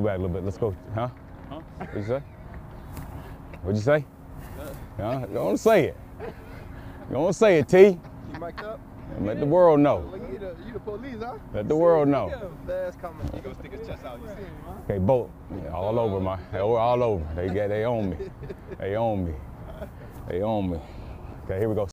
go back a little bit. Let's go. Huh? What'd you say? What'd you say? Huh? Don't say it. Don't say it, T. You mic'd up? Let the world know. You the police, huh? Let the world know. Fast coming. He gonna stick his chest out. You see him, huh? Okay, both. Yeah, all over all over. They own me. They own me. They own me. Okay, here we go.